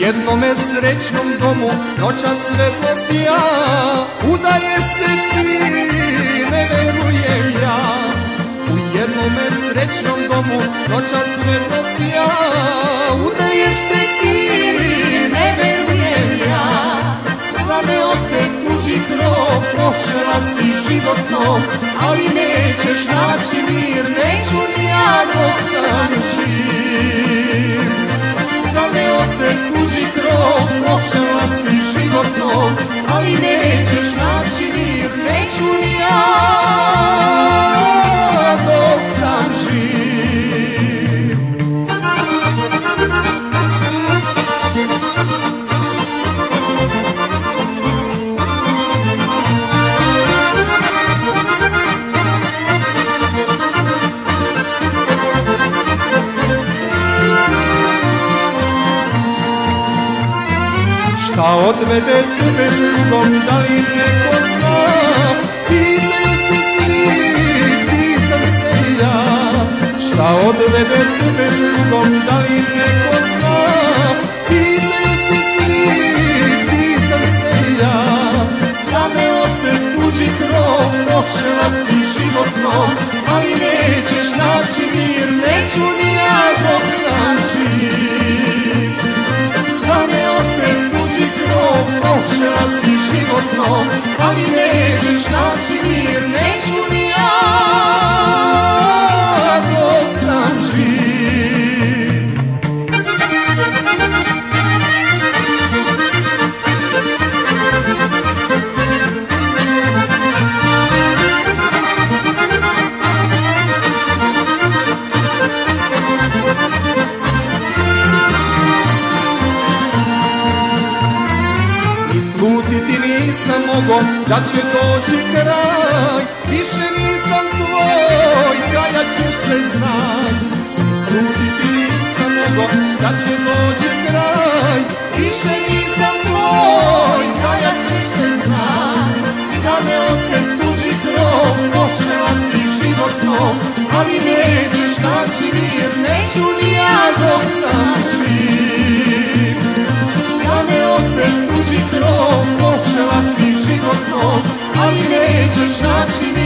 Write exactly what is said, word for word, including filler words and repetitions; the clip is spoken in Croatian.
jednome srećnom domu noća svetlo sija, udaješ se ti, ne verujem ja. U jednome srećnom domu noća svetlo sija, udaješ se ti, ne verujem ja. Zaneo te tuđi krov, počela si život nov, ali nećeš naći mir, neću ni ja dok sam živ. Zaneo te tuđi krov, počela si život nov, ali nećeš naći mir, neću ni ja dok sam živ. Šta odvede tebe drugom, da li neko zna? Pitaju se svi, pitam se i ja. Šta odvede tebe drugom, da li neko zna? Pitaju se svi, pitam se i ja. Zaneo te tuđi krov, počela si život nov, ali nećeš naći mir, neću ni ja dok sam živ. Zaneo te tuđi krov, počela si život nov, ali nećeš naći mir, neću ni ja dok sam živ. Slutiti nisam mogo da će doći kraj, više nisam tvoj, kajat ćeš se znaj. Slutiti nisam mogo da će doći kraj, više nisam tvoj, kajat ćeš se znaj. Zaneo te tuđi krov, počela si život nov, ali nećeš naći mir, neću ni ja dok sam živ. Zaneo te tuđi krov, počela si život nov, ali nećeš naći mir.